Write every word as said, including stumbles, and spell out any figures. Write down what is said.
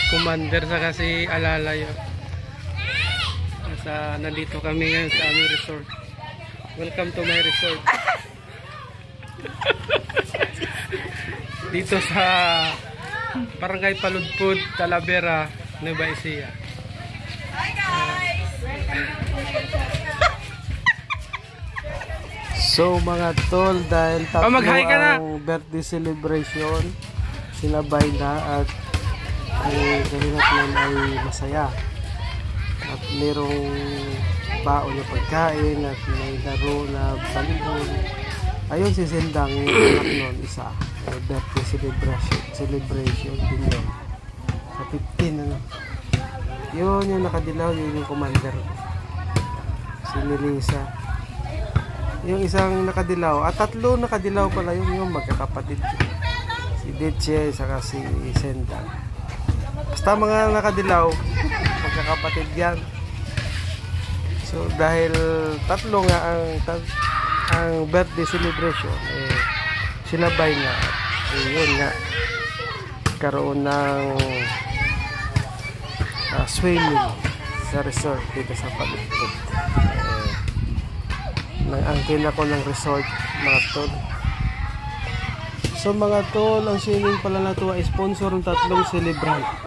Commander sa kasi Alalayo. Sa nandito kami ngayon sa aming resort. Welcome to my resort. Dito sa Barangay Paludpud, Talavera, Nueva Ecija. Hi guys. So mga tol, dahil tatlo Oh, mag-hi ka na. ang birthday celebration, sinabay na at ang kalinat nun ay masaya. At merong baon na pagkain at may laro na balibon. Ayun si Sendang, yung anak nun, isa. Uh, birthday celebration, celebration din yun. Sa fifteen, ano. Yun yung nakadilaw, yun yung commander. Si Melissa. Yung isang nakadilaw, at tatlo nakadilaw pala yun, yung magkakapatid. Si Deche, saka si Sendang. Basta mga nakadilaw, magkakapatid yan. So dahil tatlo nga ang ang birthday celebration, eh, sinabay nga. Eh, yun nga, karoon ng uh, swimming sa resort dito sa Paludpud. Eh, nang-angkin ako ng resort, mga tol. So mga tol, ang swimming pala na ito ay sponsor ng tatlong celebrant.